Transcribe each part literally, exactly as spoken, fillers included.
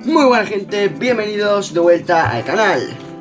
Muy buena gente, bienvenidos de vuelta al canal.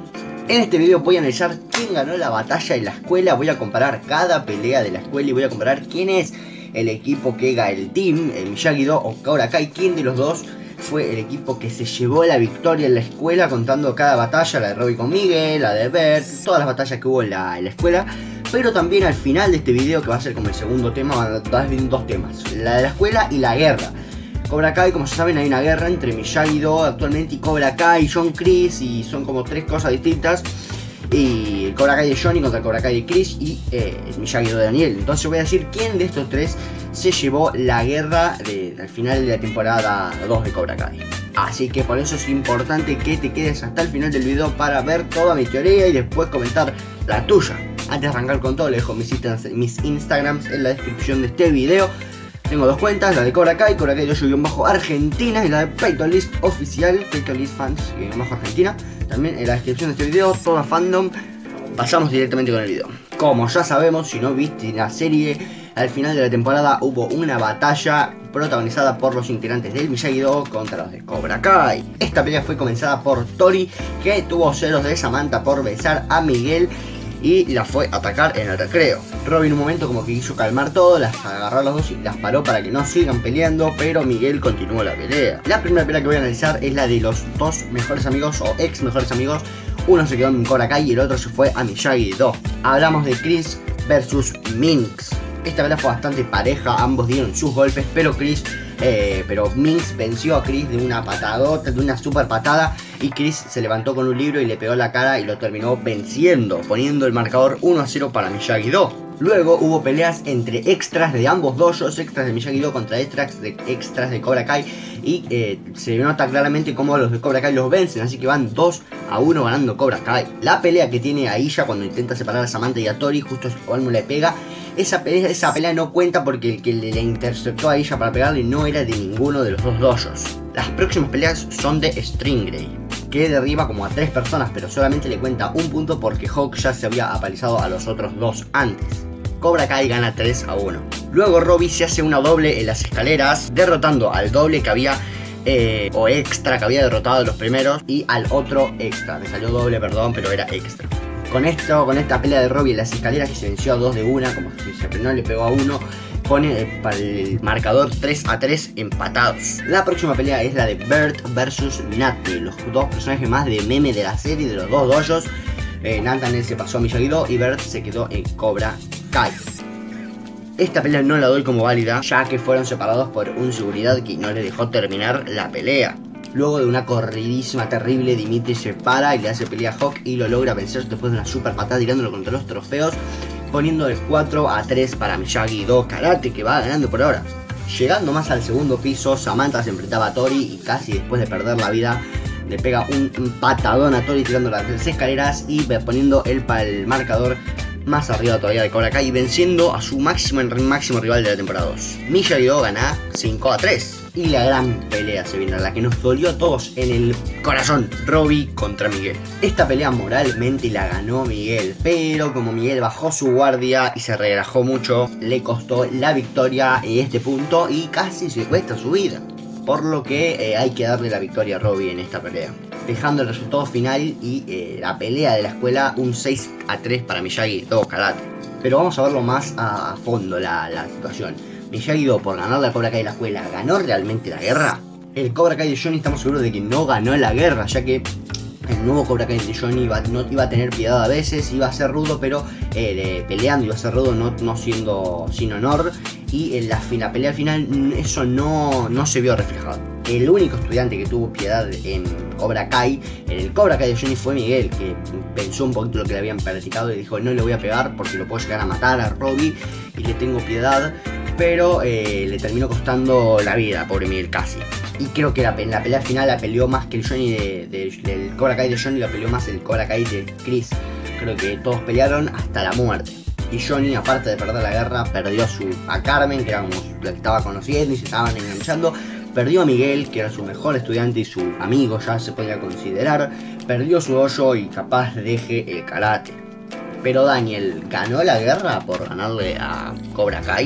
En este video voy a analizar quién ganó la batalla en la escuela. Voy a comparar cada pelea de la escuela y voy a comparar quién es el equipo que gana el team, el Miyagi-Do o Cobra Kai. Quién de los dos fue el equipo que se llevó la victoria en la escuela, contando cada batalla, la de Robbie con Miguel, la de Bert, todas las batallas que hubo en la, en la escuela. Pero también al final de este video, que va a ser como el segundo tema, van a estar viendo dos temas, la de la escuela y la guerra. Cobra Kai, como ya saben, hay una guerra entre Miyagi-Do actualmente y Cobra Kai, John Chris, y son como tres cosas distintas. Y el Cobra Kai de Johnny contra el Cobra Kai de Chris y eh, el Miyagi-Do de Daniel. Entonces voy a decir quién de estos tres se llevó la guerra de, al final de la temporada dos de Cobra Kai. Así que por eso es importante que te quedes hasta el final del video para ver toda mi teoría y después comentar la tuya. Antes de arrancar con todo, les dejo mis, mis Instagrams en la descripción de este video. Tengo dos cuentas, la de Cobra Kai, Cobra Kai Dojo-Argentina, y la de Paytolist Oficial, Paytolist Fans-Argentina. También en la descripción de este video, toda fandom. Pasamos directamente con el video. Como ya sabemos, si no viste la serie, al final de la temporada hubo una batalla protagonizada por los integrantes del Miyagi-Do contra los de Cobra Kai. Esta pelea fue comenzada por Tori, que tuvo celos de Samantha por besar a Miguel y la fue a atacar en el recreo. Robbie en un momento como que quiso calmar todo, las agarró a los dos y las paró para que no sigan peleando, pero Miguel continuó la pelea. La primera pelea que voy a analizar es la de los dos mejores amigos o ex mejores amigos. Uno se quedó en Cobra Kai y el otro se fue a Miyagi-Do. Hablamos de Chris versus Minx. Esta pelea fue bastante pareja, ambos dieron sus golpes, pero Chris, eh, pero Minx venció a Chris de una patadota, de una super patada, y Chris se levantó con un libro y le pegó en la cara y lo terminó venciendo, poniendo el marcador uno a cero para Miyagi-Do. Luego hubo peleas entre extras de ambos dojos, extras de Miyagi-Do contra extras de, extras de Cobra Kai, y eh, se nota claramente cómo los de Cobra Kai los vencen, así que van dos a uno ganando Cobra Kai. La pelea que tiene a Illa cuando intenta separar a Samantha y a Tori, justo Olmo le pega. Esa pelea, esa pelea no cuenta porque el que le, le interceptó a ella para pegarle no era de ninguno de los dos dojos. Las próximas peleas son de Stingray, que derriba como a tres personas, pero solamente le cuenta un punto porque Hawk ya se había apalizado a los otros dos antes. Cobra Kai gana tres a uno. Luego Robbie se hace una doble en las escaleras, derrotando al doble que había, eh, o extra que había derrotado a los primeros, y al otro extra. Me salió doble, perdón, pero era extra. Con esto, con esta pelea de Robbie en las escaleras, que se venció a dos de una, como si se frenó y le pegó a uno, pone el, para el marcador tres a tres empatados. La próxima pelea es la de Bert versus Nate, los dos personajes más de meme de la serie, de los dos dojos. eh, Nathaniel se pasó a Miyagi-Do y Bert se quedó en Cobra Kai. Esta pelea no la doy como válida, ya que fueron separados por un seguridad que no le dejó terminar la pelea. Luego de una corridísima terrible, Dimitri se para y le hace pelea a Hawk y lo logra vencer después de una super patada tirándolo contra los trofeos, poniendo el cuatro a tres para Miyagi-Do Karate, que va ganando por ahora. Llegando más al segundo piso, Samantha se enfrentaba a Tori y casi después de perder la vida le pega un, un patadón a Tori tirando las escaleras y poniendo el, el marcador más arriba todavía de Cobra Kai, venciendo a su máximo, máximo rival de la temporada dos. Miyagi-Do gana cinco a tres. Y la gran pelea se viene, la que nos dolió a todos en el corazón, Robbie contra Miguel. Esta pelea moralmente la ganó Miguel, pero como Miguel bajó su guardia y se relajó mucho, le costó la victoria en este punto y casi se cuesta su vida. Por lo que eh, hay que darle la victoria a Robbie en esta pelea, dejando el resultado final y eh, la pelea de la escuela un seis a tres para Miyagi-Do Karate. Pero vamos a verlo más a, a fondo la, la situación. Miyagi-Do, por ganar la Cobra Kai de la escuela, ¿ganó realmente la guerra? El Cobra Kai de Johnny estamos seguros de que no ganó la guerra, ya que el nuevo Cobra Kai de Johnny iba, no iba a tener piedad a veces, iba a ser rudo, pero eh, peleando iba a ser rudo, no, no siendo sin honor. Y en la, la pelea al final eso no, no se vio reflejado. El único estudiante que tuvo piedad en Cobra Kai, en el Cobra Kai de Johnny, fue Miguel, que pensó un poquito lo que le habían practicado y dijo: no le voy a pegar porque lo puedo llegar a matar a Robbie y le tengo piedad. Pero eh, le terminó costando la vida, pobre Miguel, casi. Y creo que la, en la pelea final la peleó más que el Johnny de, de, del Cobra Kai de Johnny, la peleó más el Cobra Kai de Chris. Creo que todos pelearon hasta la muerte. Y Johnny, aparte de perder la guerra, perdió a, su, a Carmen, que era como la que estaba conociendo y se estaban enganchando. Perdió a Miguel, que era su mejor estudiante y su amigo, ya se podía considerar. Perdió su dojo y capaz deje el karate. Pero Daniel, ¿ganó la guerra por ganarle a Cobra Kai?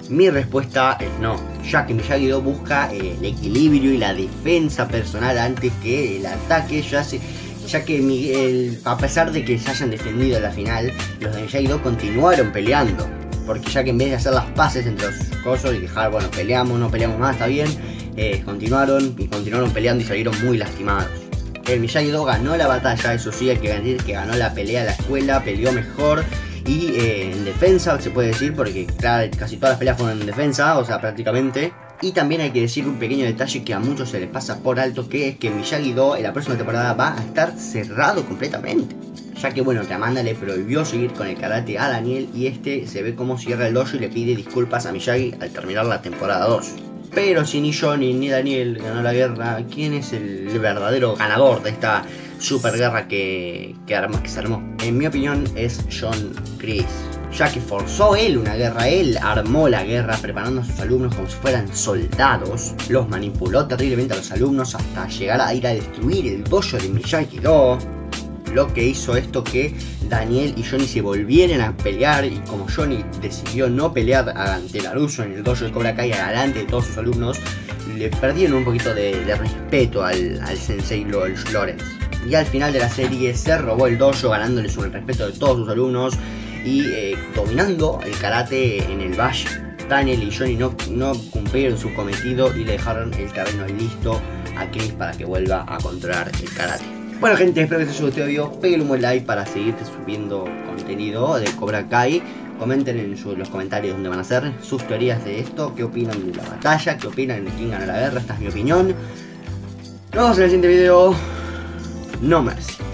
Mi respuesta es no, ya que Miyagi-Do busca eh, el equilibrio y la defensa personal antes que el ataque, ya, se, ya que Miguel, a pesar de que se hayan defendido la final, los de Miyagi-Do continuaron peleando. Porque ya que en vez de hacer las paces entre los cosos y dejar, bueno, peleamos, no peleamos más, está bien, eh, continuaron y continuaron peleando y salieron muy lastimados. El Miyagi-Do ganó la batalla, eso sí, hay que decir que ganó la pelea de la escuela, peleó mejor y eh, en defensa se puede decir, porque claro, casi todas las peleas fueron en defensa, o sea, prácticamente. Y también hay que decir un pequeño detalle que a muchos se les pasa por alto, que es que Miyagi-Do en la próxima temporada va a estar cerrado completamente. Ya que bueno, que Amanda le prohibió seguir con el karate a Daniel y este se ve como cierra el dojo y le pide disculpas a Miyagi al terminar la temporada dos. Pero si ni Johnny ni Daniel ganó la guerra, ¿quién es el verdadero ganador de esta super guerra que, que, arma, que se armó? En mi opinión es John Kreese, ya que forzó él una guerra, él armó la guerra preparando a sus alumnos como si fueran soldados, los manipuló terriblemente a los alumnos hasta llegar a ir a destruir el dojo de Miyagi-Do. Lo que hizo esto que Daniel y Johnny se volvieran a pelear, y como Johnny decidió no pelear ante Naruto en el dojo de Cobra Kai delante de todos sus alumnos, le perdieron un poquito de, de respeto al, al sensei Lawrence. Y al final de la serie se robó el dojo, ganándoles el respeto de todos sus alumnos y eh, dominando el karate en el valle. Daniel y Johnny no, no cumplieron su cometido y le dejaron el terreno listo a Chris para que vuelva a controlar el karate. Bueno gente, espero que te haya gustado este video, peguen un buen like para seguirte subiendo contenido de Cobra Kai. Comenten en su, los comentarios donde van a ser sus teorías de esto, qué opinan de la batalla, qué opinan de quién ganó la guerra, esta es mi opinión. Nos vemos en el siguiente video, no mercy.